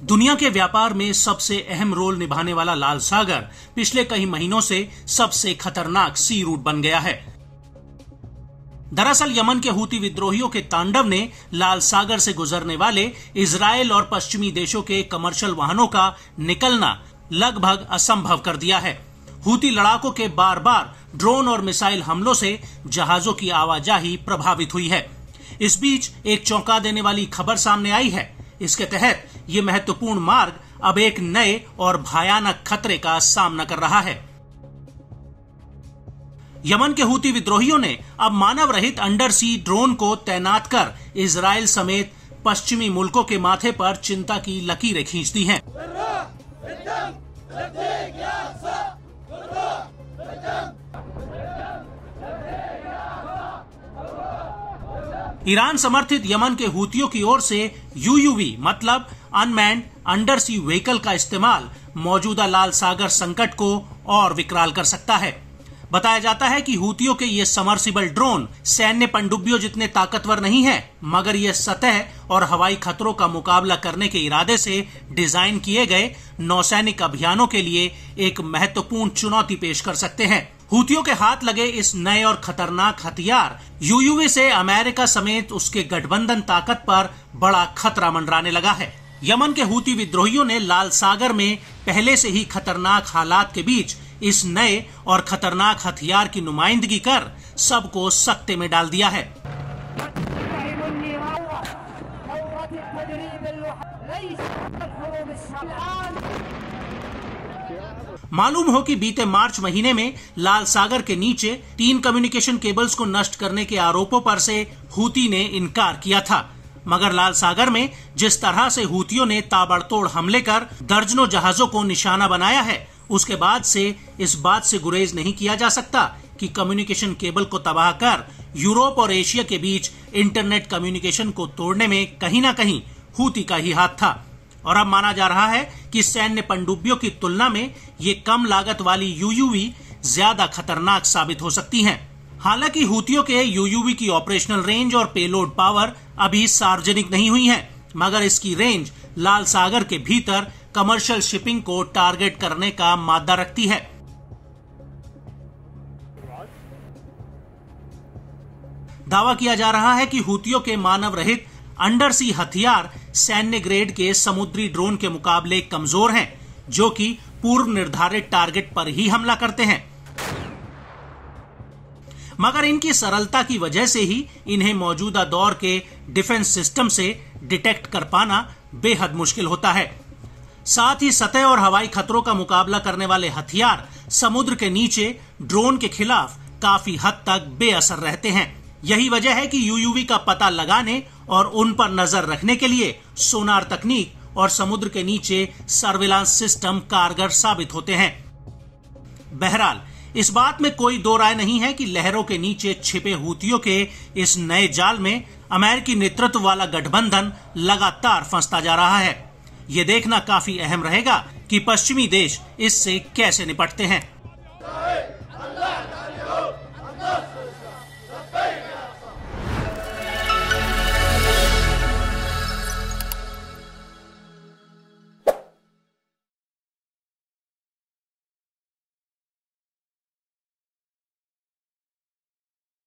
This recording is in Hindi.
दुनिया के व्यापार में सबसे अहम रोल निभाने वाला लाल सागर पिछले कई महीनों से सबसे खतरनाक सी रूट बन गया है। दरअसल यमन के हूती विद्रोहियों के तांडव ने लाल सागर से गुजरने वाले इजराइल और पश्चिमी देशों के कमर्शियल वाहनों का निकलना लगभग असंभव कर दिया है। हूती लड़ाकों के बार बार ड्रोन और मिसाइल हमलों से जहाजों की आवाजाही प्रभावित हुई है। इस बीच एक चौंका देने वाली खबर सामने आई है। इसके तहत ये महत्वपूर्ण मार्ग अब एक नए और भयानक खतरे का सामना कर रहा है। यमन के हूती विद्रोहियों ने अब मानव रहित अंडर सी ड्रोन को तैनात कर इजराइल समेत पश्चिमी मुल्कों के माथे पर चिंता की लकीरें खींच दी हैं। ईरान समर्थित यमन के हूतियों की ओर से यूयूवी मतलब अनमैन्ड अंडर सी व्हीकल का इस्तेमाल मौजूदा लाल सागर संकट को और विकराल कर सकता है। बताया जाता है कि हूतियों के ये समर्सिबल ड्रोन सैन्य पनडुब्बियों जितने ताकतवर नहीं है, मगर ये सतह और हवाई खतरों का मुकाबला करने के इरादे से डिजाइन किए गए नौसैनिक अभियानों के लिए एक महत्वपूर्ण चुनौती पेश कर सकते हैं। हूतियों के हाथ लगे इस नए और खतरनाक हथियार यूयूवी से अमेरिका समेत उसके गठबंधन ताकत पर बड़ा खतरा मंडराने लगा है। यमन के हूती विद्रोहियों ने लाल सागर में पहले से ही खतरनाक हालात के बीच इस नए और खतरनाक हथियार की नुमाइंदगी कर सबको सकते में डाल दिया है। मालूम हो कि बीते मार्च महीने में लाल सागर के नीचे 3 कम्युनिकेशन केबल्स को नष्ट करने के आरोपों पर से हूती ने इनकार किया था, मगर लाल सागर में जिस तरह से हूतियों ने ताबड़तोड़ हमले कर दर्जनों जहाजों को निशाना बनाया है, उसके बाद से इस बात से गुरेज नहीं किया जा सकता कि कम्युनिकेशन केबल को तबाह कर यूरोप और एशिया के बीच इंटरनेट कम्युनिकेशन को तोड़ने में कहीं ना कहीं हूती का ही हाथ था। और अब माना जा रहा है कि सैन्य पनडुब्बियों की तुलना में ये कम लागत वाली यूयूवी ज्यादा खतरनाक साबित हो सकती हैं। हालांकि हूतियों के यूयूवी की ऑपरेशनल रेंज और पेलोड पावर अभी सार्वजनिक नहीं हुई है, मगर इसकी रेंज लाल सागर के भीतर कमर्शियल शिपिंग को टारगेट करने का मादा रखती है। दावा किया जा रहा है कि हूतियों के मानव रहित अंडर सी हथियार सैन्य ग्रेड के समुद्री ड्रोन के मुकाबले कमजोर हैं, जो कि पूर्व निर्धारित टारगेट पर ही हमला करते हैं। मगर इनकी सरलता की वजह से ही इन्हें मौजूदा दौर के डिफेंस सिस्टम से डिटेक्ट कर पाना बेहद मुश्किल होता है। साथ ही सतह और हवाई खतरों का मुकाबला करने वाले हथियार समुद्र के नीचे ड्रोन के खिलाफ काफी हद तक बेअसर रहते हैं। यही वजह है कि यूयूवी का पता लगाने और उन पर नजर रखने के लिए सोनार तकनीक और समुद्र के नीचे सर्विलांस सिस्टम कारगर साबित होते हैं। बहरहाल इस बात में कोई दो राय नहीं है कि लहरों के नीचे छिपे हूतियों के इस नए जाल में अमेरिकी नेतृत्व वाला गठबंधन लगातार फंसता जा रहा है। ये देखना काफी अहम रहेगा कि पश्चिमी देश इससे कैसे निपटते हैं।